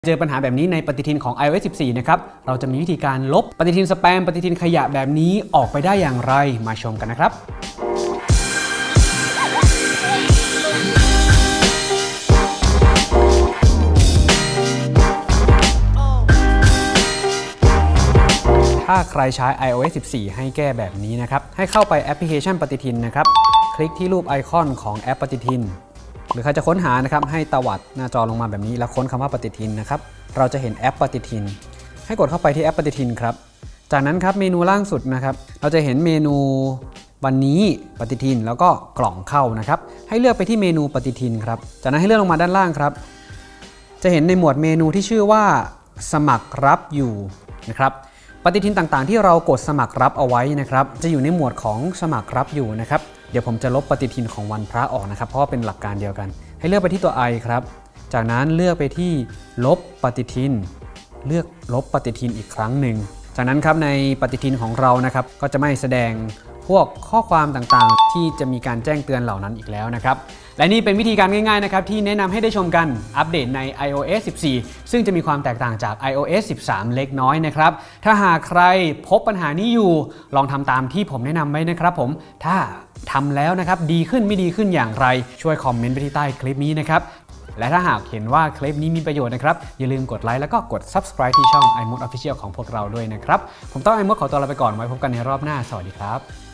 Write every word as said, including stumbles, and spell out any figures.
เจอปัญหาแบบนี้ในปฏิทินของ ไอ โอ เอส สิบสี่ นะครับเราจะมีวิธีการลบปฏิทินสแปมปฏิทินขยะแบบนี้ออกไปได้อย่างไรมาชมกันนะครับถ้าใครใช้ ไอ โอ เอส สิบสี่ ให้แก้แบบนี้นะครับให้เข้าไปแอปพลิเคชันปฏิทินนะครับคลิกที่รูปไอคอนของแอปปฏิทินหรือใครจะค้นหานะครับให้ตวัดหน้าจอลงมาแบบนี้แล้วค้นคำว่าปฏิทินนะครับเราจะเห็นแอปปฏิทินให้กดเข้าไปที่แอปปฏิทินครับจากนั้นครับเมนูล่างสุดนะครับเราจะเห็นเมนูวันนี้ปฏิทินแล้วก็กล่องเข้านะครับให้เลือกไปที่เมนูปฏิทินครับจากนั้นให้เลื่อนลงมาด้านล่างครับจะเห็นในหมวดเมนูที่ชื่อว่าสมัครรับอยู่นะครับปฏิทินต่างๆที่เรากดสมัครรับเอาไว้นะครับจะอยู่ในหมวดของสมัครรับอยู่นะครับเดี๋ยวผมจะลบปฏิทินของวันพระออกนะครับเพราะว่าเป็นหลักการเดียวกันให้เลือกไปที่ตัว I ครับจากนั้นเลือกไปที่ลบปฏิทินเลือกลบปฏิทินอีกครั้งหนึ่งจากนั้นครับในปฏิทินของเรานะครับก็จะไม่แสดงพวกข้อความต่างๆที่จะมีการแจ้งเตือนเหล่านั้นอีกแล้วนะครับและนี่เป็นวิธีการง่ายๆนะครับที่แนะนำให้ได้ชมกันอัปเดตใน ไอ โอ เอส สิบสี่ ซึ่งจะมีความแตกต่างจาก ไอ โอ เอส สิบสาม เล็กน้อยนะครับถ้าหากใครพบปัญหานี้อยู่ลองทำตามที่ผมแนะนำไว้นะครับผมถ้าทำแล้วนะครับดีขึ้นไม่ดีขึ้นอย่างไรช่วยคอมเมนต์ไปที่ใต้คลิปนี้นะครับและถ้าหากเห็นว่าคลิปนี้มีประโยชน์นะครับอย่าลืมกดไลค์แล้วก็กด ซับสไครบ์ ที่ช่อง iMode Official ของพวกเราด้วยนะครับผมต้อง iMode ขอตัวลาไปก่อนไว้พบกันในรอบหน้าสวัสดีครับ